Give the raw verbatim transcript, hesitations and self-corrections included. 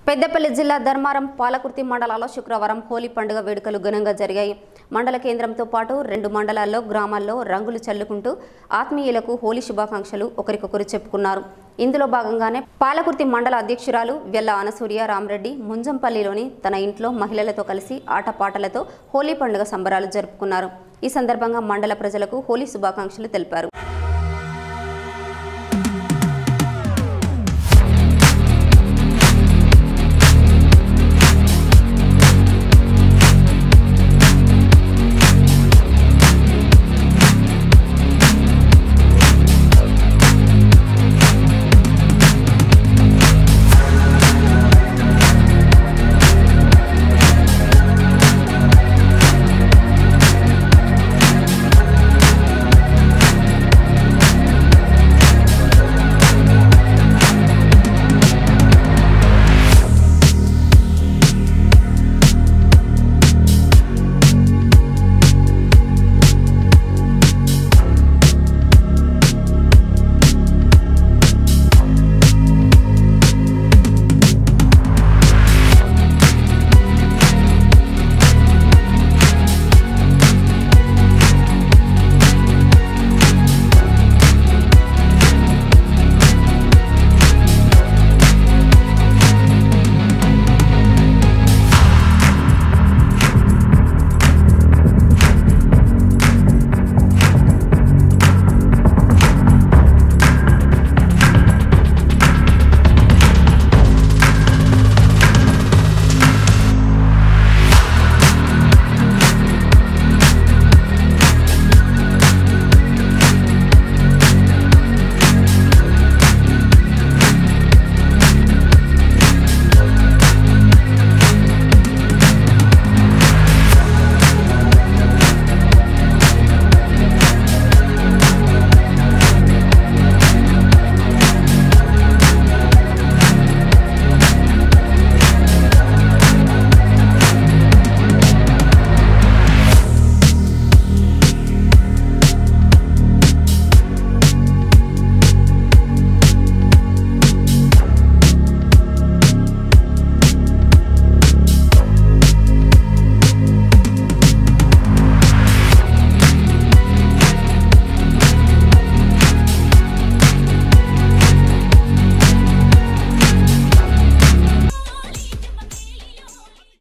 పెద్దపల్లి జిల్లా ధర్మారం పాలకుర్తి మండలాల్లో శుక్రవారం హోలీ పండుగ వేడుకలు ఘనంగా జరిగాయి. మండల కేంద్రంతో పాటు రెండు మండలాల్లో గ్రామాల్లో రంగులు చల్లుకుంటూ ఆత్మీయులకు హోలీ శుభాకాంక్షలు ఒకరికొకరు చెప్పుకున్నారు. ఇందులో భాగంగానే పాలకుర్తి మండల అధ్యక్షురాలు వెల్ల అనసూర్య రామరెడ్డి ముంజంపల్లిలోని తన ఇంట్లో మహిళలతో కలిసి ఆటపాటలతో హోలీ పండుగ సంబరాలు జరుపుకున్నారు. ఈ సందర్భంగా మండల ప్రజలకు హోలీ శుభాకాంక్షలు తెలిపారు.